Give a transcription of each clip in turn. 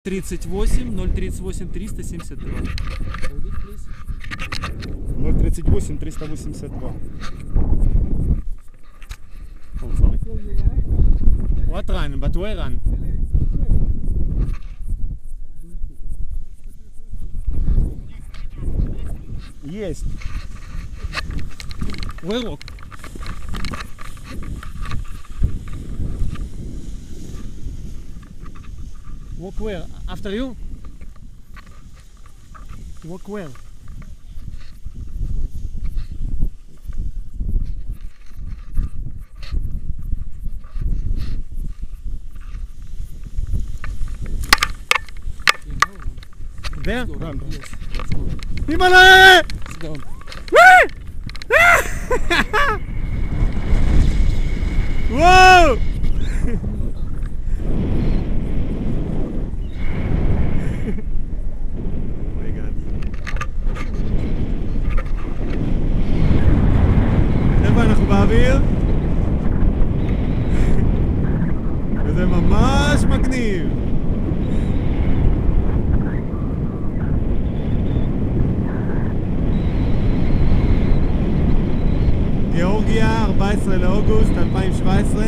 038 372. 038 382. Oh, sorry. What run? But where run? Есть. Where walk? Walk where? After you? Walk where? There? Run. Himalaya! It's down. Whoa! My God. איפה אנחנו באוויר? וזה ממש מגניב. גיאורגיה, 14 לאוגוסט 2017.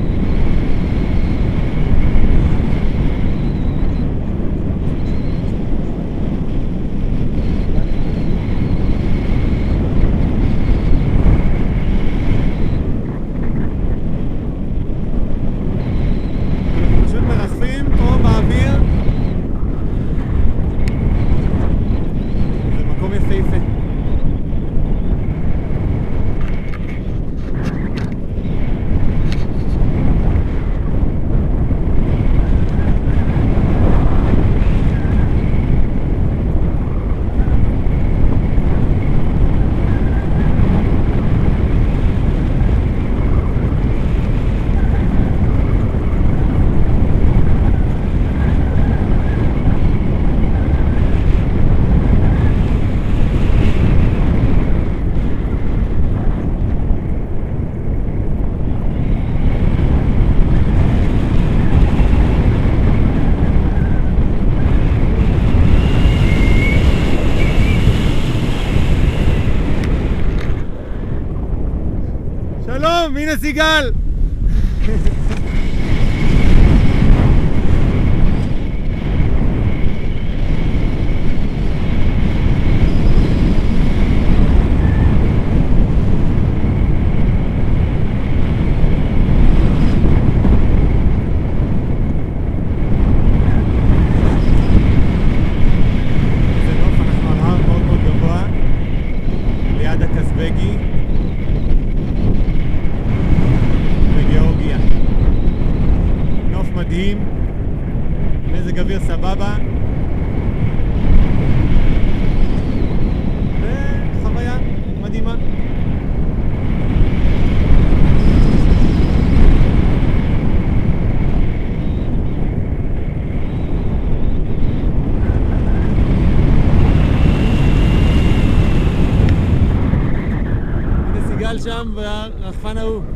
אנחנו פשוט מרחפים פה באוויר. זה מקום יפהפה. שלום, הנה סיגל! זה נוף, אנחנו על הר מאוד מאוד גבוה ליד הקסבגי בגיאורגיה. נוף מדהים, מזג אוויר סבבה וחוויה מדהימה. הנה סיגל שם והרחפן ההוא.